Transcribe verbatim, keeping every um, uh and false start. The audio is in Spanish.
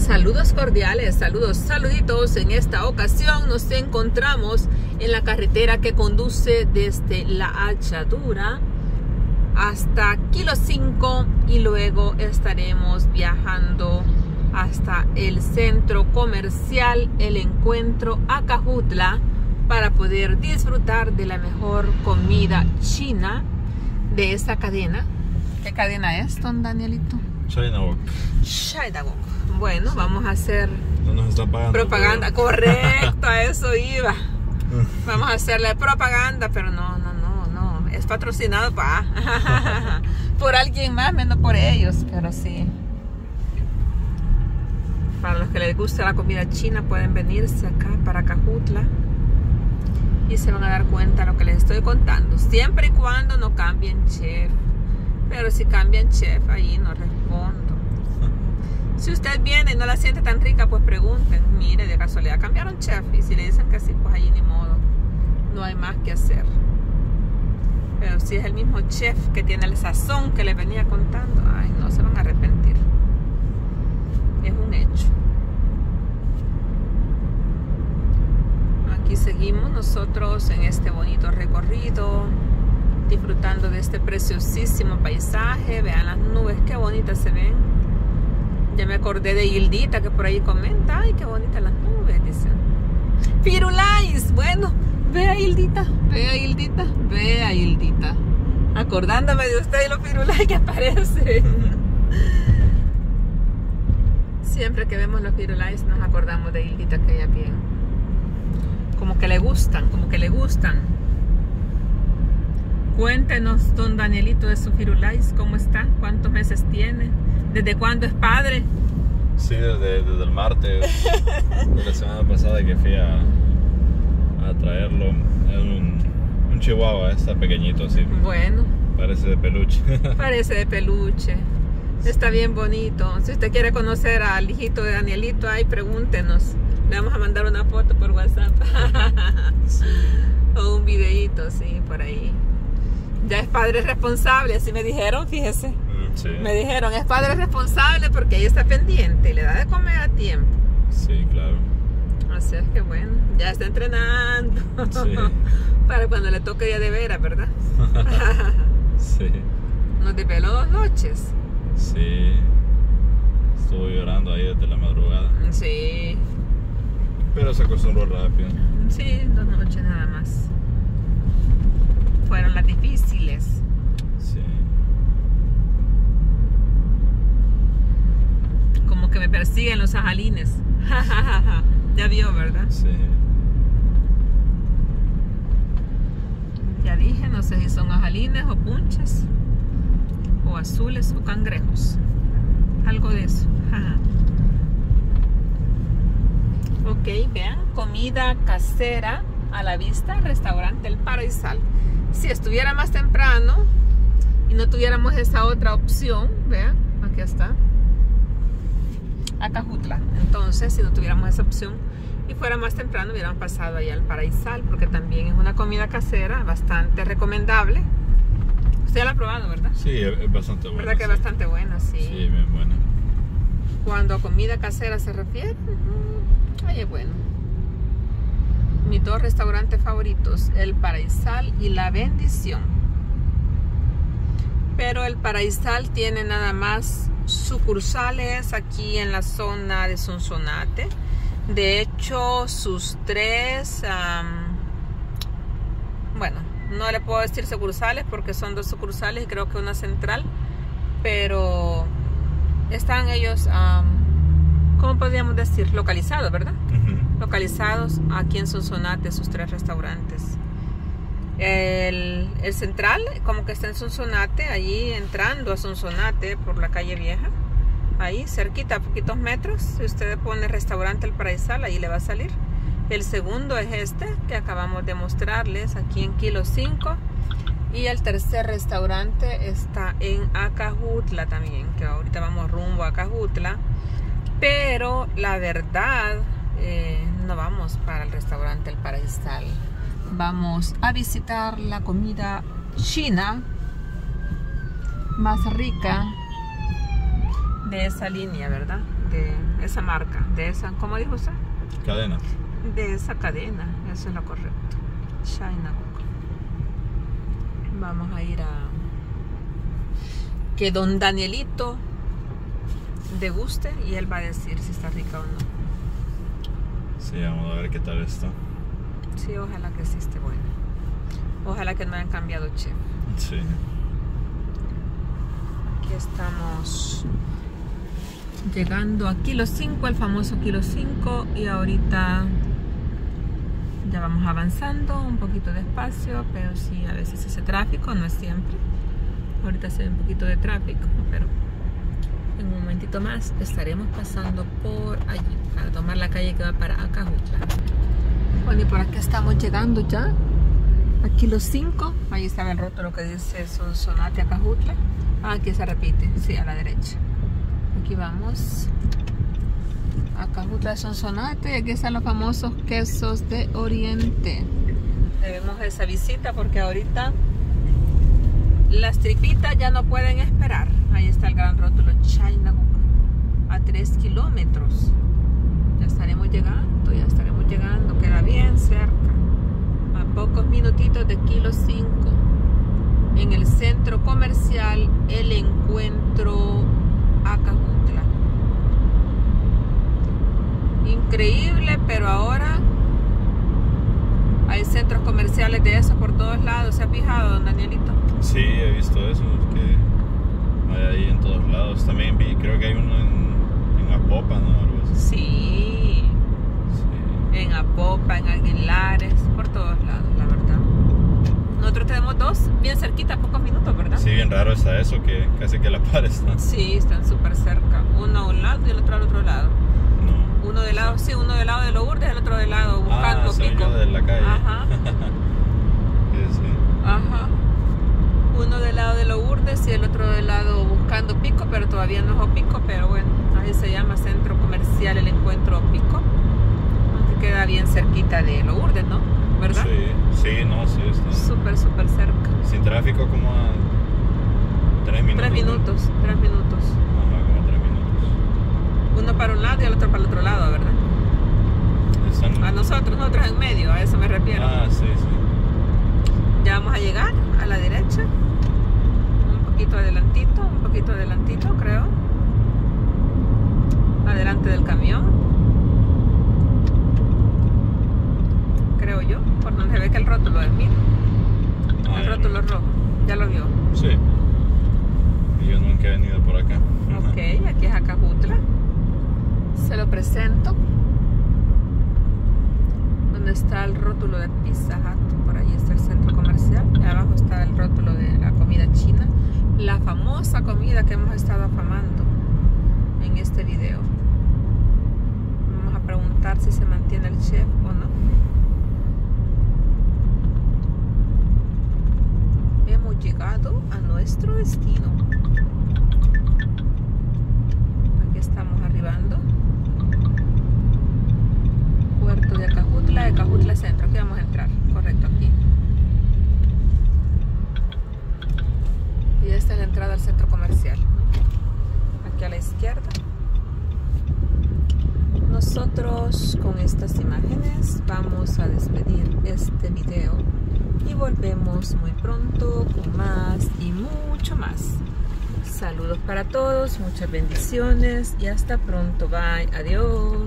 Saludos cordiales, saludos, saluditos. En esta ocasión nos encontramos en la carretera que conduce desde La Hachadura hasta Kilo cinco y luego estaremos viajando hasta el centro comercial El Encuentro Acajutla para poder disfrutar de la mejor comida china de esa cadena. ¿Qué cadena es, don Danielito? China Wok. China Wok. Bueno, vamos a hacer no nos están pagando, propaganda. pero... Correcto, a eso iba. Vamos a hacerle propaganda, pero no, no, no, no. Es patrocinado pa. por alguien más, menos por ellos, pero sí. Para los que les gusta la comida china, pueden venirse acá para Acajutla y se van a dar cuenta de lo que les estoy contando. Siempre y cuando no cambien chef. Pero si cambian chef, ahí no respondo. Si usted viene y no la siente tan rica, pues pregunten. Mire, de casualidad cambiaron chef. Y si le dicen que sí, pues ahí ni modo. No hay más que hacer. Pero si es el mismo chef que tiene el sazón que les venía contando, ay, no se van a arrepentir. Es un hecho. Aquí seguimos nosotros en este bonito recorrido, disfrutando de este preciosísimo paisaje. Vean las nubes, qué bonitas se ven. Ya me acordé de Hildita que por ahí comenta, ay, qué bonitas las nubes, dicen. Firulais, bueno, ve a Hildita, ve a Hildita, ve a Hildita. Acordándome de usted y los firulais que aparecen. Siempre que vemos los firulais nos acordamos de Hildita, que ella bien. Como que le gustan, como que le gustan. Cuéntenos, don Danielito, de su firulais, ¿cómo está? ¿Cuántos meses tiene? ¿Desde cuándo es padre? Sí, desde, desde el martes de la semana pasada que fui a, a traerlo. Es un, un chihuahua, está pequeñito así. Bueno. Parece de peluche. Parece de peluche. Está bien bonito. Si usted quiere conocer al hijito de Danielito, ahí pregúntenos. Le vamos a mandar una foto por WhatsApp. Sí. O un videíto, sí, por ahí. Ya es padre responsable, así me dijeron, fíjese. Sí. Me dijeron, es padre responsable porque ahí está pendiente y le da de comer a tiempo. Sí, claro. Así es que bueno, ya está entrenando. Sí. Para cuando le toque día de veras, ¿verdad? Sí. Nos desveló dos noches. Sí. Estuvo llorando ahí desde la madrugada. Sí. Pero se acostumbró rápido. Sí, dos noches nada más. Fueron las difíciles. Sí. Como que me persiguen los ajalines. Ya vio, ¿verdad? Sí. Ya dije, no sé si son ajalines o punches, o azules o cangrejos. Algo de eso. Ok, vean, comida casera a la vista, restaurante El Paraísal. Si estuviera más temprano y no tuviéramos esa otra opción, vean, aquí está Acajutla. Entonces, si no tuviéramos esa opción y fuera más temprano, hubiéramos pasado allá al Paraísal, porque también es una comida casera bastante recomendable. Usted ya la ha probado, ¿verdad? Sí, es bastante buena. ¿Verdad que sí. es bastante buena? Sí. Sí, bien buena. Cuando a comida casera se refiere, ay, es bueno. Mis dos restaurantes favoritos, El Paraísal y La Bendición. Pero El Paraísal tiene nada más sucursales aquí en la zona de Sonsonate. De hecho, sus tres, um, bueno, no le puedo decir sucursales porque son dos sucursales y creo que una central, pero están ellos, um, ¿cómo podríamos decir? Localizados, ¿verdad? Uh-huh. Localizados aquí en Sonsonate, sus tres restaurantes. El, el central, como que está en Sonsonate, allí entrando a Sonsonate por la calle Vieja, ahí cerquita, a poquitos metros. Si usted pone restaurante El Paraísal, ahí le va a salir. El segundo es este que acabamos de mostrarles aquí en Kilo cinco. Y el tercer restaurante está en Acajutla también, que ahorita vamos rumbo a Acajutla. Pero la verdad, eh, no vamos para el restaurante El Paraísal. Vamos a visitar la comida china más rica de esa línea, ¿verdad? De esa marca, de esa, ¿cómo dijo usted? Cadena. De esa cadena, eso es lo correcto. China Cook. Vamos a ir a que don Danielito deguste y él va a decir si está rica o no. Sí, vamos a ver qué tal está. Sí, ojalá que sí esté buena. Ojalá que no hayan cambiado chef. Sí. Aquí estamos llegando a Kilo cinco, el famoso Kilo cinco, y ahorita ya vamos avanzando un poquito despacio, pero sí, a veces ese tráfico, no es siempre. Ahorita se ve un poquito de tráfico, pero en un momentito más estaremos pasando por allí para tomar la calle que va para Acajutla. Bueno, y por aquí estamos llegando ya a Kilo cinco. Ahí está el rótulo que dice Sonsonate Acajutla. Ah, aquí se repite, sí, a la derecha. Aquí vamos Acajutla Sonsonate, y aquí están los famosos quesos de Oriente. Debemos esa visita porque ahorita las tripitas ya no pueden esperar. Ahí está el gran rótulo China Cook, a tres kilómetros. Ya estaremos llegando, ya estaremos llegando, queda bien cerca, a pocos minutitos de Kilo cinco, en el centro comercial El Encuentro Acajutla. Increíble, pero ahora hay centros comerciales de eso por todos lados. ¿Se ha fijado, don Danielito? Sí, he visto eso, que hay ahí en todos lados. También vi, creo que hay uno en, en Apopa, ¿no? Algo así. Sí. Sí, en Apopa, en Aguilares, por todos lados, la verdad. Nosotros tenemos dos bien cerquita, a pocos minutos, ¿verdad? Sí, bien raro está eso, que casi que la par están. Sí, están súper cerca. Uno a un lado y el otro al otro lado. No. Uno del lado, sí, uno del lado de Lourdes, el otro del lado buscando ah, Pico. De la calle. Ajá. Sí, sí. Ajá. Uno del lado de Lourdes y el otro del lado buscando Pico, pero todavía no es Pico, pero bueno, ahí se llama Centro Comercial El Encuentro Pico. Aunque queda bien cerquita de Lourdes, ¿no? ¿Verdad? Sí, sí, no, sí está. Súper, súper cerca. Sin tráfico como a tres minutos. Tres minutos, ¿no? tres minutos. Ajá, como tres minutos. Uno para un lado y el otro para el otro lado, ¿verdad? Están... A nosotros, nosotros en medio, a eso me refiero. Ah, sí, sí. Ya vamos a llegar a la derecha. Un poquito adelantito, un poquito adelantito, creo. Adelante del camión. Creo yo, por donde se ve que el rótulo es, mira. Ah, el rótulo rojo, ya lo vio. Sí. Yo nunca he venido por acá. Ok, aquí es Acajutla. Se lo presento. Donde está el rótulo de Pizza Hut, por ahí está el centro comercial. Y abajo está el rótulo de la comida china. La famosa comida que hemos estado afamando en este video. Vamos a preguntar si se mantiene el chef o no. Hemos llegado a nuestro destino. Aquí estamos arribando. Puerto de Acajutla, de Acajutla Centro. Aquí vamos a entrar, correcto, aquí. Y esta es la entrada al centro comercial. Aquí a la izquierda. Nosotros con estas imágenes vamos a despedir este video y volvemos muy pronto con más y mucho más. Saludos para todos, muchas bendiciones y hasta pronto. Bye, adiós.